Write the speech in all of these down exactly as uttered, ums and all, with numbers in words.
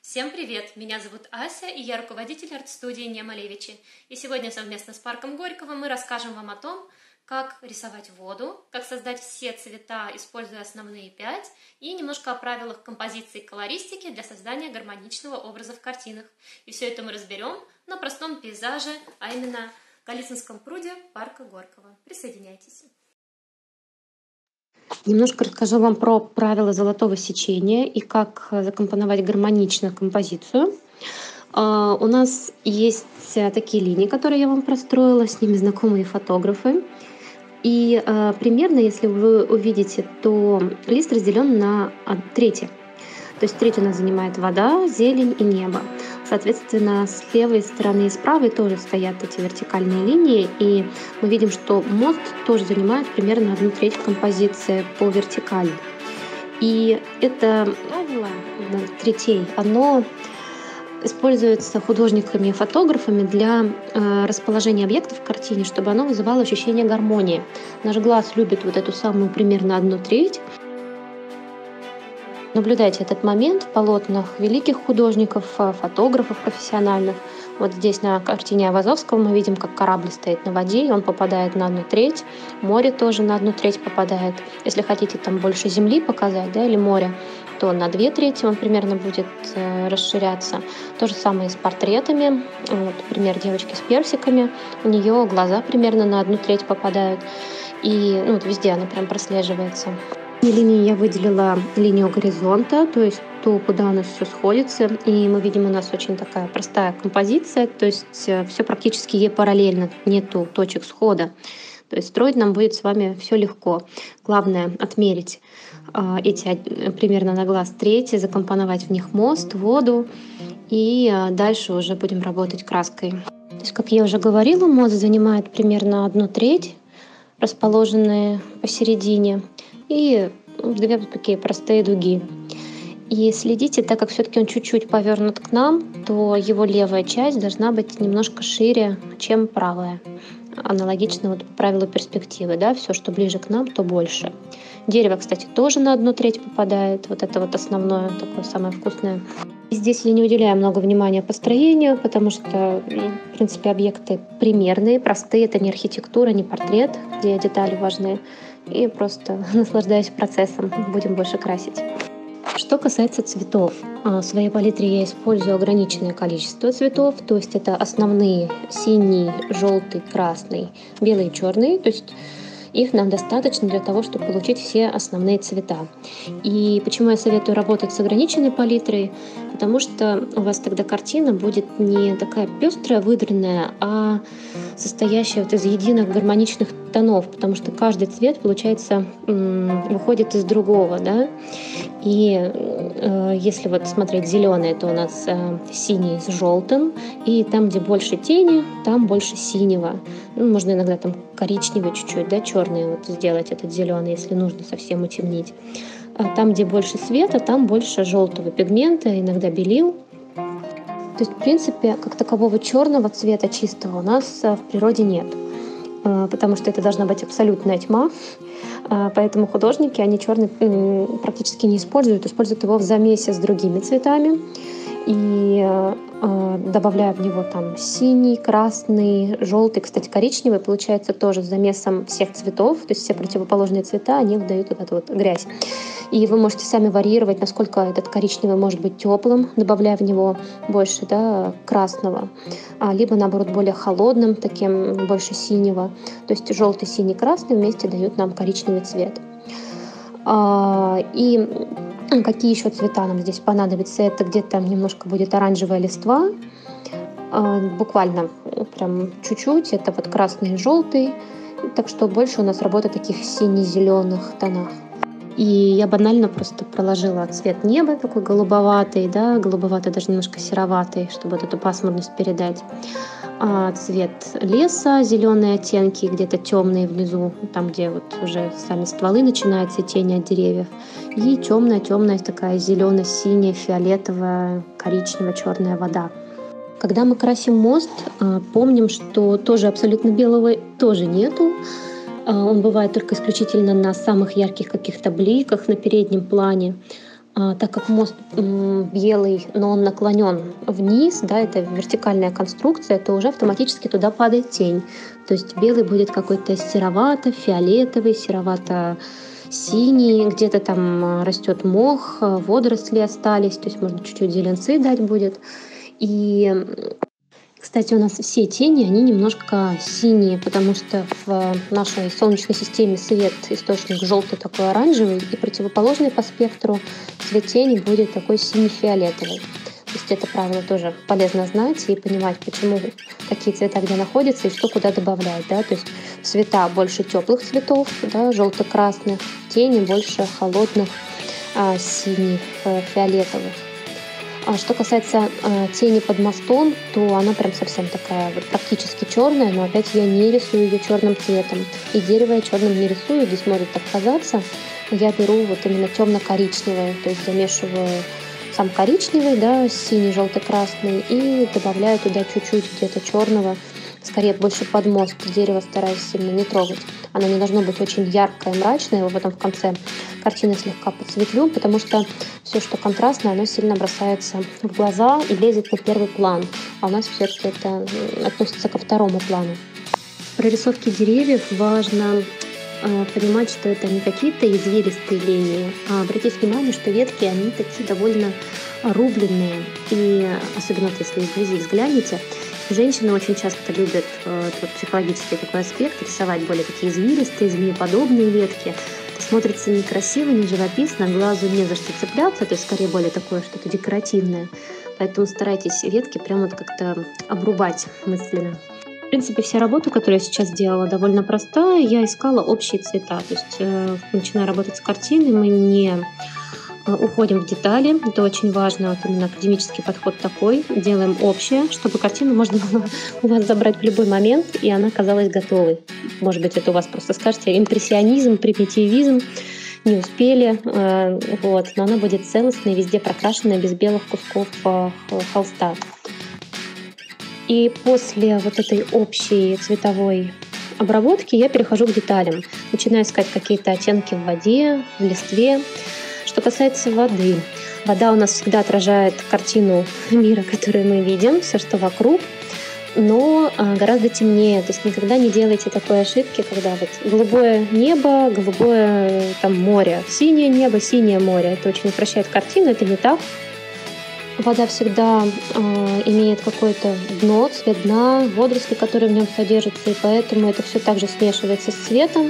Всем привет! Меня зовут Ася, и я руководитель арт-студии Не Малевичи. И сегодня совместно с парком Горького мы расскажем вам о том, как рисовать воду, как создать все цвета, используя основные пять, и немножко о правилах композиции и колористики для создания гармоничного образа в картинах. И все это мы разберем на простом пейзаже, а именно Голицынском пруде парка Горького. Присоединяйтесь! Немножко расскажу вам про правила золотого сечения и как закомпоновать гармонично композицию. Uh, у нас есть такие линии, которые я вам простроила, с ними знакомые фотографы. И uh, примерно, если вы увидите, то лист разделен на трети. То есть треть у нас занимает вода, зелень и небо. Соответственно, с левой стороны и с правой тоже стоят эти вертикальные линии, и мы видим, что мост тоже занимает примерно одну треть композиции по вертикали. И это правило третей, оно используется художниками и фотографами для э, расположения объектов в картине, чтобы оно вызывало ощущение гармонии. Наш глаз любит вот эту самую примерно одну треть. Наблюдайте этот момент в полотнах великих художников, фотографов профессиональных. Вот здесь на картине Айвазовского мы видим, как корабль стоит на воде, и он попадает на одну треть. Море тоже на одну треть попадает. Если хотите там больше земли показать, да, или моря, то на две трети он примерно будет э, расширяться. То же самое и с портретами. Вот, пример девочки с персиками. У нее глаза примерно на одну треть попадают. И ну, вот везде она прям прослеживается. В линии я выделила линию горизонта, то есть то, куда у нас все сходится. И мы видим, у нас очень такая простая композиция, то есть все практически ей параллельно, нету точек схода. То есть строить нам будет с вами все легко. Главное отмерить э, эти примерно на глаз трети, закомпоновать в них мост, воду, и э, дальше уже будем работать краской. То есть, как я уже говорила, мост занимает примерно одну треть, расположенные посередине, и две такие простые дуги. И следите, так как все-таки он чуть-чуть повернут к нам, то его левая часть должна быть немножко шире, чем правая. Аналогично вот по правилу перспективы, да, все, что ближе к нам, то больше. Дерево, кстати, тоже на одну треть попадает. Вот это вот основное, такое самое вкусное. Здесь я не уделяю много внимания построению, потому что, в принципе, объекты примерные, простые. Это не архитектура, не портрет, где детали важны. И просто наслаждаюсь процессом. Будем больше красить. Что касается цветов, в своей палитре я использую ограниченное количество цветов, то есть это основные синий, желтый, красный, белый и черный, то есть их нам достаточно для того, чтобы получить все основные цвета. И почему я советую работать с ограниченной палитрой? Потому что у вас тогда картина будет не такая пестрая, выдранная, а состоящая вот из единых гармоничных тонов, потому что каждый цвет, получается, выходит из другого, да. И э, если вот смотреть зеленый, то у нас э, синий с желтым, и там, где больше тени, там больше синего. Ну, можно иногда там коричневый чуть-чуть, да, черный вот сделать этот зеленый, если нужно совсем утемнить. А там, где больше света, там больше желтого пигмента, иногда белил. То есть, в принципе, как такового черного цвета чистого у нас в природе нет, потому что это должна быть абсолютная тьма. Поэтому художники, они черный практически не используют, используют его в замесе с другими цветами и добавляя в него там синий, красный, желтый, кстати, коричневый, получается тоже с замесом всех цветов, то есть все противоположные цвета, они выдают вот эту вот грязь. И вы можете сами варьировать, насколько этот коричневый может быть теплым, добавляя в него больше, да, красного, а, либо наоборот более холодным, таким больше синего. То есть желтый, синий, красный вместе дают нам коричневый цвет. А, и какие еще цвета нам здесь понадобятся? Это где-то немножко будет оранжевая листва, а, буквально прям чуть-чуть. Это вот красный и желтый. Так что больше у нас работа таких сине-зеленых тонах. И я банально просто проложила цвет неба, такой голубоватый, да, голубоватый, даже немножко сероватый, чтобы вот эту пасмурность передать. А цвет леса, зеленые оттенки, где-то темные внизу, там, где вот уже сами стволы начинаются, тени от деревьев. И темная-темная такая зелено-синяя, фиолетовая, коричневая, черная вода. Когда мы красим мост, помним, что тоже абсолютно белого тоже нету. Он бывает только исключительно на самых ярких каких-то бликах на переднем плане. А, так как мост м, белый, но он наклонен вниз, да, это вертикальная конструкция, то уже автоматически туда падает тень. То есть белый будет какой-то серовато-фиолетовый, серовато-синий, где-то там а, растет мох, а, водоросли остались, то есть можно чуть-чуть зеленцы дать будет. И кстати, у нас все тени, они немножко синие, потому что в нашей Солнечной системе свет источник желтый такой оранжевый, и противоположный по спектру цвет тени будет такой синий-фиолетовый. То есть это правило тоже полезно знать и понимать, почему, какие цвета где находятся и что куда добавлять. Да? То есть цвета больше теплых цветов, да, желто-красных, тени больше холодных, а, синих, э, фиолетовых. А что касается э, тени под мостом, то она прям совсем такая вот практически черная, но опять я не рисую ее черным цветом. И дерево я черным не рисую, здесь может так казаться. Я беру вот именно темно-коричневое, то есть замешиваю сам коричневый, да, синий, желтый, красный, и добавляю туда чуть-чуть где-то черного, скорее больше под мост. Дерево стараюсь сильно не трогать. Оно не должно быть очень яркое, мрачное, его потом в конце картины слегка подсветлю, потому что все, что контрастное, оно сильно бросается в глаза и лезет на первый план. А у нас все-таки это относится ко второму плану. В прорисовке деревьев важно э, понимать, что это не какие-то извилистые линии, а обратите внимание, что ветки, они такие довольно рубленные. И особенно вот если вблизи взглянете, женщины очень часто любят э, вот, психологический такой аспект, рисовать более такие извилистые, змееподобные ветки. Это смотрится некрасиво, не живописно, глазу не за что цепляться, то есть скорее более такое что-то декоративное. Поэтому старайтесь ветки прямо вот как-то обрубать мысленно. В принципе, вся работа, которую я сейчас делала, довольно простая. Я искала общие цвета. То есть, э, начиная работать с картиной, мы не э, уходим в детали. Это очень важно. Вот именно академический подход такой. Делаем общее, чтобы картину можно было у вас забрать в любой момент, и она казалась готовой. Может быть, это у вас просто скажете импрессионизм, примитивизм. Не успели, э, вот, но она будет целостная, везде прокрашенная, без белых кусков э, холста. И после вот этой общей цветовой обработки я перехожу к деталям. Начинаю искать какие-то оттенки в воде, в листве. Что касается воды, вода у нас всегда отражает картину мира, которую мы видим, все, что вокруг, но гораздо темнее. То есть никогда не делайте такой ошибки, когда вот голубое небо, голубое там море, синее небо, синее море. Это очень упрощает картину, это не так. Вода всегда э, имеет какое-то дно, цвет дна, водоросли, которые в нем содержатся, и поэтому это все также смешивается с цветом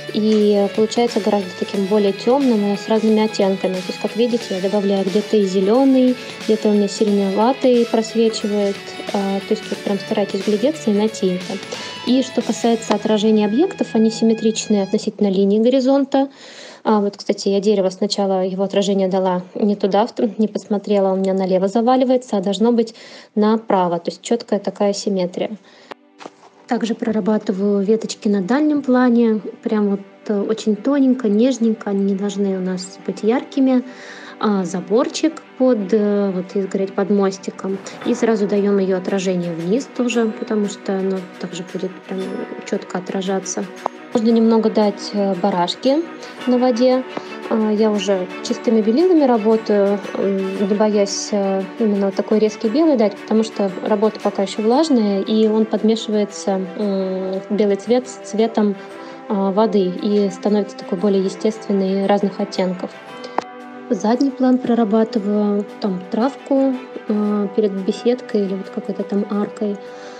и получается гораздо таким более темным и с разными оттенками. То есть, как видите, я добавляю где-то и зеленый, где-то у меня сиреневатый просвечивает. Э, то есть вот прям старайтесь глядеться и найти это. И что касается отражения объектов, они симметричные относительно линии горизонта. А вот, кстати, я дерево сначала, его отражение дала не туда, не посмотрела, у меня налево заваливается, а должно быть направо, то есть четкая такая симметрия. Также прорабатываю веточки на дальнем плане, прям вот э, очень тоненько, нежненько, они не должны у нас быть яркими. А заборчик под э, вот изгородь под мостиком, и сразу даем ее отражение вниз тоже, потому что оно также будет прям четко отражаться. Можно немного дать барашки на воде. Я уже чистыми белилами работаю, не боясь именно такой резкий белый дать, потому что работа пока еще влажная, и он подмешивается, белый цвет, с цветом воды, и становится такой более естественный, разных оттенков. Задний план прорабатываю, там травку перед беседкой или вот какой-то там аркой,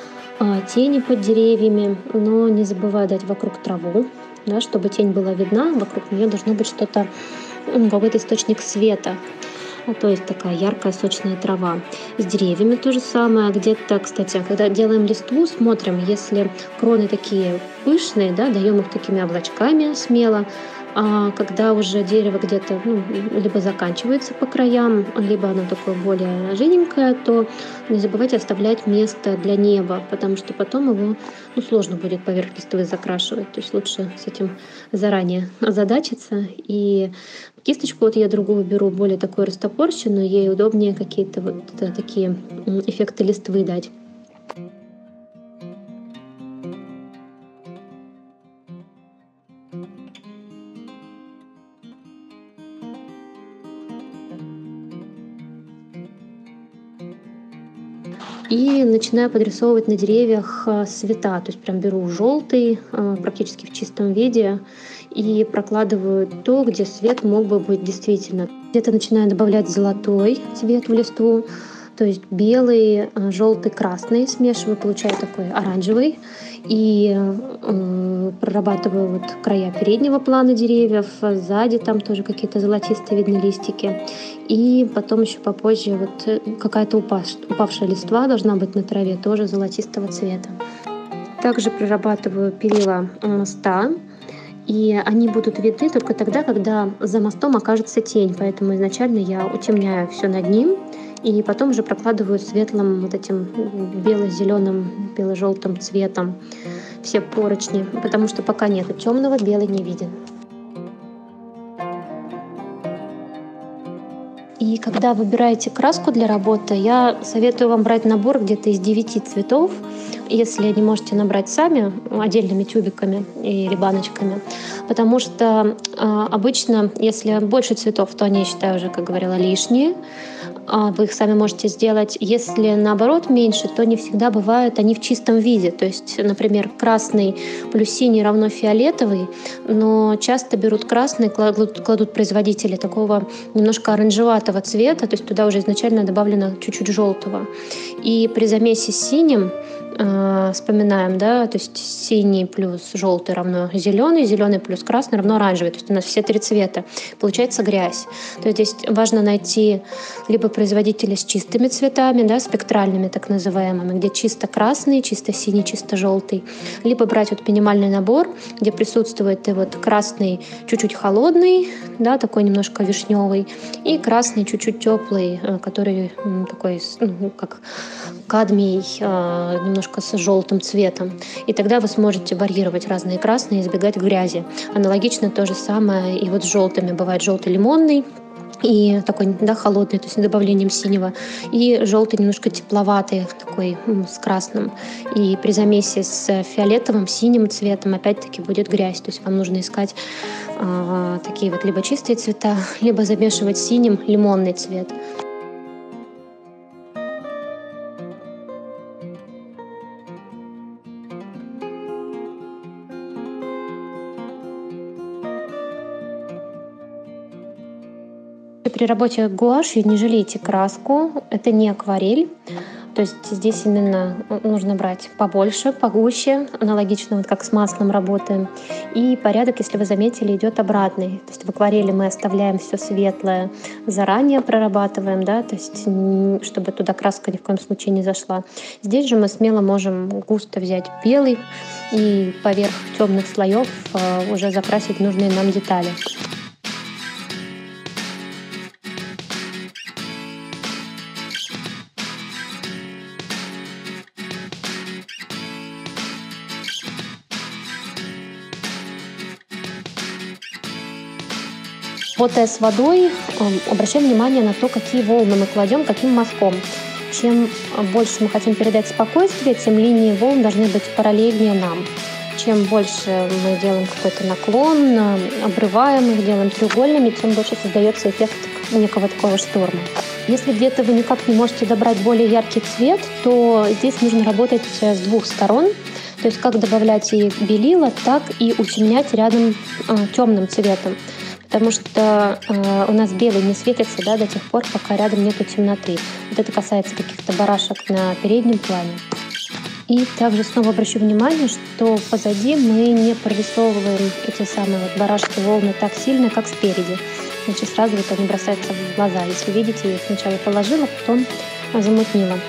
тени под деревьями, но не забывая дать вокруг траву, да, чтобы тень была видна, вокруг нее должно быть что-то, ну, какой-то источник света, то есть такая яркая сочная трава. С деревьями то же самое. Где-то, кстати, когда делаем листву, смотрим, если кроны такие пышные, да, даем их такими облачками смело. А когда уже дерево где-то, ну, либо заканчивается по краям, либо оно такое более жиденькое, то не забывайте оставлять место для неба, потому что потом его, ну, сложно будет поверх листвы закрашивать. То есть лучше с этим заранее озадачиться. И кисточку вот я другую беру, более такую растопорщенную, ей удобнее какие-то вот такие эффекты листвы дать. и начинаю подрисовывать на деревьях цвета. То есть прям беру желтый практически в чистом виде и прокладываю то, где свет мог бы быть действительно. Где-то начинаю добавлять золотой цвет в листву, то есть белый, желтый, красный смешиваю, получаю такой оранжевый. И э, прорабатываю вот края переднего плана деревьев, сзади там тоже какие-то золотистые видны листики. И потом еще попозже вот какая-то упав- упавшая листва должна быть на траве, тоже золотистого цвета. Также прорабатываю перила моста, и они будут видны только тогда, когда за мостом окажется тень. Поэтому изначально я утемняю все над ним, и потом уже прокладываю светлым вот этим бело-зеленым, бело-желтым цветом все поручни, потому что пока нету темного, белый не виден. И когда выбираете краску для работы, я советую вам брать набор где-то из девяти цветов. Если не можете набрать сами отдельными тюбиками или баночками, потому что э, обычно, если больше цветов, то они, я считаю, уже, как говорила, лишние. Вы их сами можете сделать. Если наоборот меньше, то не всегда бывают они в чистом виде. То есть, например, красный плюс синий равно фиолетовый, но часто берут красный, кладут, кладут производители такого немножко оранжеватого цвета, то есть туда уже изначально добавлено чуть-чуть желтого. И при замесе с синим э, вспоминаем, да, то есть синий плюс желтый равно зеленый, зеленый плюс красный равно оранжевый. То есть у нас все три цвета. Получается грязь. То есть здесь важно найти либо производители с чистыми цветами, да, спектральными так называемыми, где чисто красный, чисто синий, чисто желтый, либо брать вот минимальный набор, где присутствует и вот красный чуть-чуть холодный, да, такой немножко вишневый, и красный чуть-чуть теплый, который такой, ну, как кадмий, немножко с желтым цветом. И тогда вы сможете варьировать разные красные и избегать грязи. Аналогично то же самое и вот с желтыми. Бывает желтый лимонный, и такой, да, холодный, то есть с добавлением синего, и желтый немножко тепловатый, такой с красным. И при замесе с фиолетовым, синим цветом опять-таки будет грязь. То есть вам нужно искать э, такие вот либо чистые цвета, либо замешивать с синим лимонный цвет. При работе гуашью не жалейте краску, это не акварель, то есть здесь именно нужно брать побольше, погуще, аналогично вот как с маслом работаем. И порядок, если вы заметили, идет обратный. То есть в акварели мы оставляем все светлое, заранее прорабатываем, да, то есть чтобы туда краска ни в коем случае не зашла. Здесь же мы смело можем густо взять белый и поверх темных слоев уже закрасить нужные нам детали. Работая с водой, обращаем внимание на то, какие волны мы кладем, каким мазком. Чем больше мы хотим передать спокойствие, тем линии волн должны быть параллельнее нам. Чем больше мы делаем какой-то наклон, обрываем их, делаем треугольными, тем больше создается эффект некого такого шторма. Если где-то вы никак не можете добрать более яркий цвет, то здесь нужно работать с двух сторон. То есть как добавлять и белила, так и утемнять рядом темным цветом. Потому что э, у нас белый не светится, да, до тех пор, пока рядом нету темноты. Вот это касается каких-то барашек на переднем плане. И также снова обращу внимание, что позади мы не прорисовываем эти самые вот барашки, волны так сильно, как спереди. Значит, сразу вот они бросаются в глаза. Если видите, я их сначала положила, потом замутнила.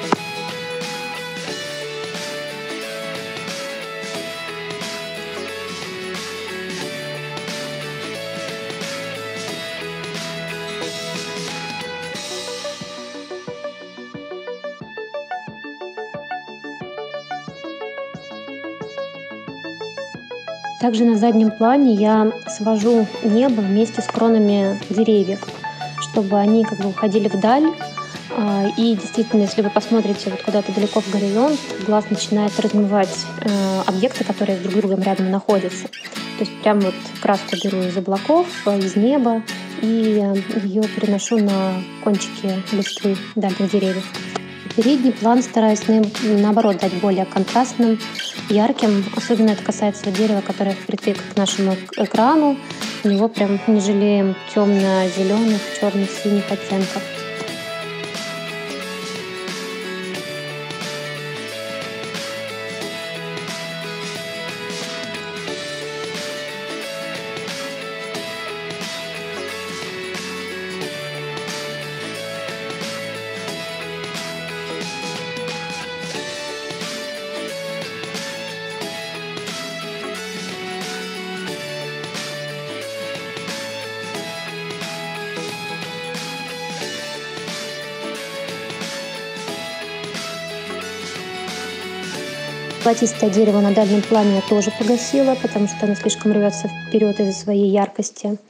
Также на заднем плане я свожу небо вместе с кронами деревьев, чтобы они как бы уходили вдаль. И действительно, если вы посмотрите вот куда-то далеко в горизонт, глаз начинает размывать объекты, которые друг с другом рядом находятся. То есть прям вот краску беру из облаков, из неба и ее переношу на кончики листвы дальних деревьев. передний план стараюсь наоборот дать более контрастным, ярким. Особенно это касается дерева, которое впритык к нашему экрану. У него прям не жалеем темно-зеленых, черно-синих оттенков. Золотистое дерево на дальнем плане я тоже погасила, потому что оно слишком рвется вперед из-за своей яркости.